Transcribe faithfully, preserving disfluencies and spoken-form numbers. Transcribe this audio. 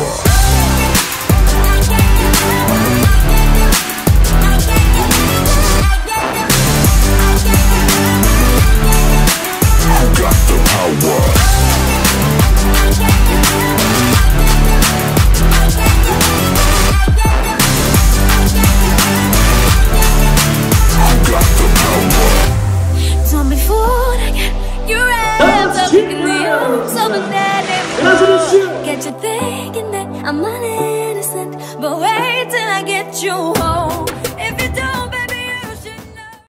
Get you thinking that I'm uninnocent, but wait till I get you